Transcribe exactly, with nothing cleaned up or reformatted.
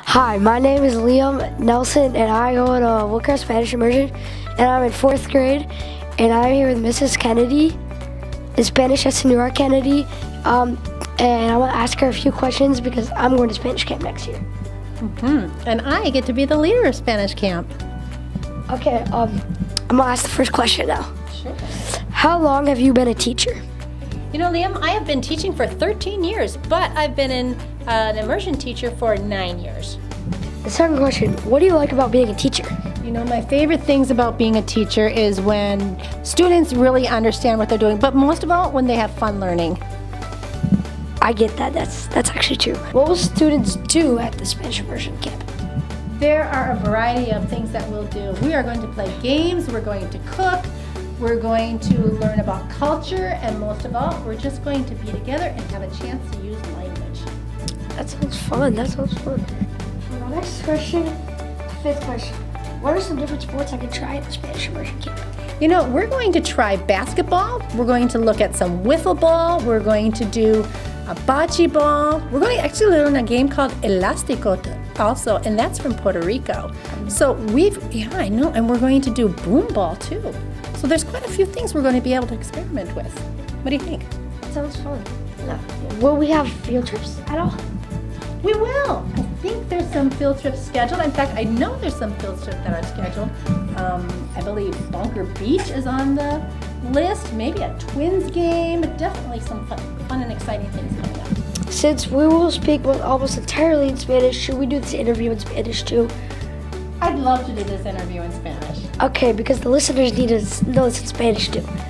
Hi, my name is Liam Nelson, and I go to Woodcraft Spanish Immersion, and I'm in fourth grade, and I'm here with Missus Kennedy, in Spanish at Senora Kennedy, um, and I'm going to ask her a few questions because I'm going to Spanish camp next year. Mm-hmm. And I get to be the leader of Spanish camp. Okay, um, I'm going to ask the first question now. Sure. How long have you been a teacher? You know, Liam, I have been teaching for thirteen years, but I've been in, uh, an immersion teacher for nine years. The second question, what do you like about being a teacher? You know, my favorite things about being a teacher is when students really understand what they're doing, but most of all, when they have fun learning. I get that, that's, that's actually true. What will students do at the Spanish immersion camp? There are a variety of things that we'll do. We are going to play games, we're going to cook, we're going to learn about culture, and most of all, we're just going to be together and have a chance to use language. That sounds fun, that sounds fun. My next question, fifth question. What are some different sports I can try at the Spanish immersion camp? You know, we're going to try basketball, we're going to look at some wiffle ball, we're going to do a bocce ball, we're going to actually learn a game called Elástico also, and that's from Puerto Rico. So we've, yeah, I know, and we're going to do boom ball too. So there's quite a few things we're going to be able to experiment with. What do you think? That sounds fun. Yeah. Will we have field trips at all? We will. I think there's some field trips scheduled. In fact, I know there's some field trips that are scheduled. Um, I believe Bunker Beach is on the list, maybe a Twins game, but definitely some fun, fun and exciting things coming up. Since we will speak almost entirely in Spanish, should we do this interview in Spanish too? I'd love to do this interview in Spanish. Okay, because the listeners need to know this in Spanish too.